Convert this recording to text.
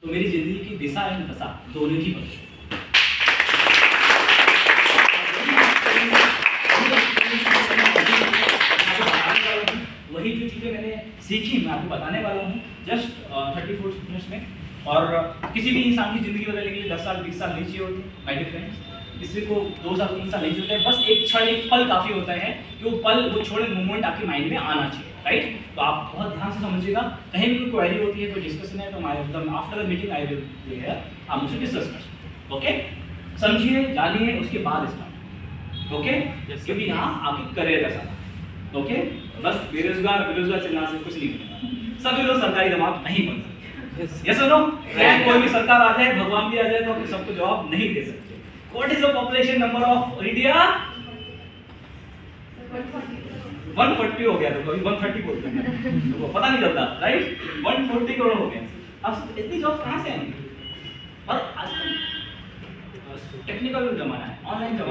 तो मेरी जिंदगी की दिशा एवं दशा दोनों ही बदली। वही जो चीज़ें मैंने सीखी मैं आपको बताने वाला हूँ जस्ट 34 मिनट्स में। और किसी भी इंसान की ज़िंदगी बदलने के लिए 10 साल 20 साल नहीं चाहिए होते माय डियर फ्रेंड्स। किसी को 2 साल 3 साल नहीं चाहिए होते, बस एक क्षण एक पल काफ़ी होता है कि वो पल वो छोड़े मोमेंट आपके माइंड में आना चाहिए, राइट। तो आप बहुत ध्यान से समझिएगा, कहीं भी कोई क्वेरी होती है कोई डिस्कशन है तो after the meeting I will hear आप मुझसे डिस्कस कर सकते, ओके। समझिए जानिए उसके बाद स्टार्ट, ओके। क्योंकि यहाँ आपकी करियर का साथ, ओके। बस बेरोजगार चलना से कुछ नहीं बनेगा, सभी लोग सरकारी जमात नहीं बन सकते, यस और नो। कोई भी सरकार आ जाए, भगवान भी आ जाए तो सबको जवाब नहीं दे सकते। What is the population number of India? 140 हो गया, तो कभी 130 बोलते हैं तो पता नहीं चलता, राइट। 140 करोड़ हो गए। अब इतनी जॉब कहाँ से आएंगी? और आजकल टेक्निकल जमाना है, ऑनलाइन जमाना